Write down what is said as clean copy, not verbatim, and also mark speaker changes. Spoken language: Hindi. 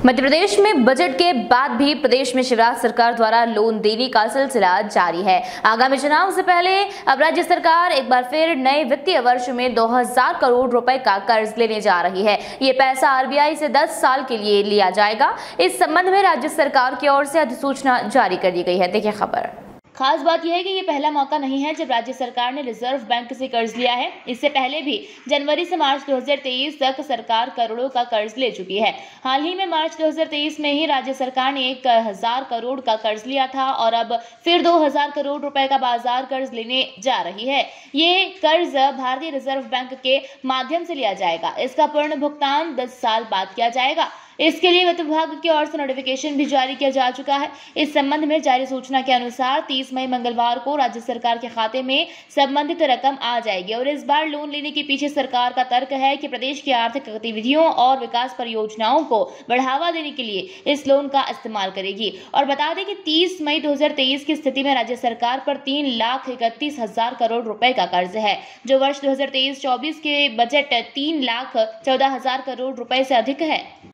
Speaker 1: मध्य प्रदेश में बजट के बाद भी प्रदेश में शिवराज सरकार द्वारा लोन देने का सिलसिला जारी है। आगामी चुनाव से पहले अब राज्य सरकार एक बार फिर नए वित्तीय वर्ष में 2000 करोड़ रुपए का कर्ज लेने जा रही है। ये पैसा आरबीआई से 10 साल के लिए लिया जाएगा। इस संबंध में राज्य सरकार की ओर से अधिसूचना जारी कर दी गई है। देखिए खबर। खास बात यह है कि ये पहला मौका नहीं है जब राज्य सरकार ने रिजर्व बैंक से कर्ज लिया है। इससे पहले भी जनवरी से मार्च 2023 तक सरकार करोड़ों का कर्ज ले चुकी है। हाल ही में मार्च 2023 में ही राज्य सरकार ने 1000 करोड़ का कर्ज लिया था और अब फिर 2000 करोड़ रुपए का बाजार कर्ज लेने जा रही है। ये कर्ज भारतीय रिजर्व बैंक के माध्यम से लिया जाएगा। इसका पूर्ण भुगतान 10 साल बाद किया जाएगा। इसके लिए वित्त विभाग की ओर से नोटिफिकेशन भी जारी किया जा चुका है। इस संबंध में जारी सूचना के अनुसार 30 मई मंगलवार को राज्य सरकार के खाते में संबंधित रकम आ जाएगी और इस बार लोन लेने के पीछे सरकार का तर्क है कि प्रदेश की आर्थिक गतिविधियों और विकास परियोजनाओं को बढ़ावा देने के लिए इस लोन का इस्तेमाल करेगी। और बता दें कि 30 मई 2023 की स्थिति में राज्य सरकार पर 3,31,000 करोड़ रुपए का कर्ज है, जो वर्ष 2023-24 के बजट 3,14,000 करोड़ रुपए से अधिक है।